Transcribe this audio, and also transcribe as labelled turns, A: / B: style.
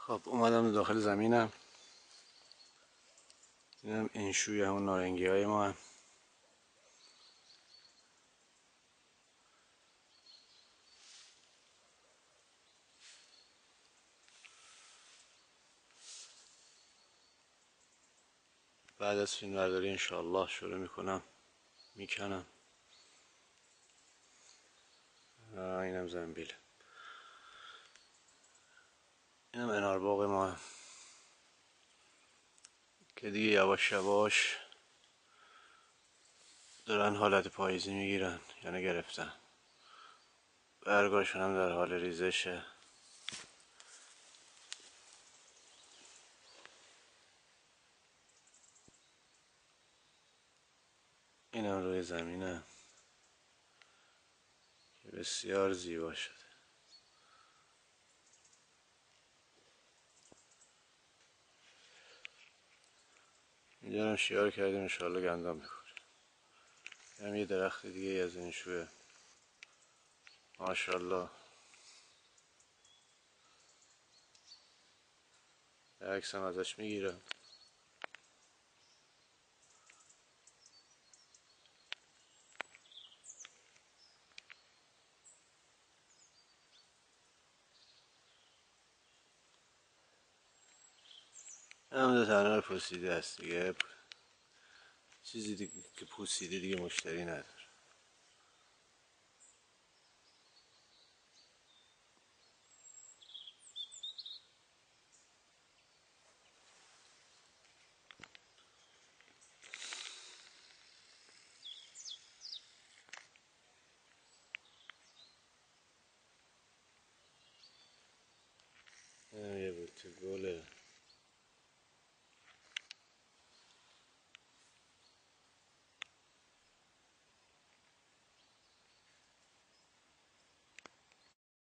A: خب اومدم داخل زمینم. اینم انشوی همون نارنگی های ما هم. بعد از فیلم برداری انشاءالله شروع میکنم اینم زنبیل، اینم انار باغ ما که دیگه یواش یواش دارن حالت پاییزی میگیرن، یعنی گرفتن. برگاشون هم در حال ریزشه. اینم روی زمینه که بسیار زیبا شده. اینجا هم شیار کردیم انشاءالله گندم میکنه. هم یه درخت دیگه از این شوه ماشاءالله عکس هم ازش میگیرم. هم دو تنها پوسیده است دیگه، چیزی دیگه که پوسیده دیگه مشتری نداره.